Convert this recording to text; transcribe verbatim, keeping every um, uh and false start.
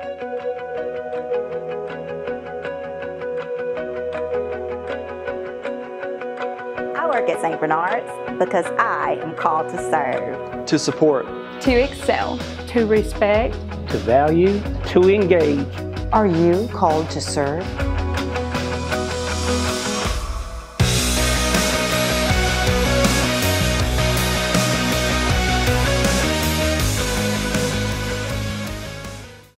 I work at Saint Bernard's because I am called to serve, to support, to excel, to respect, to value, to engage. Are you called to serve?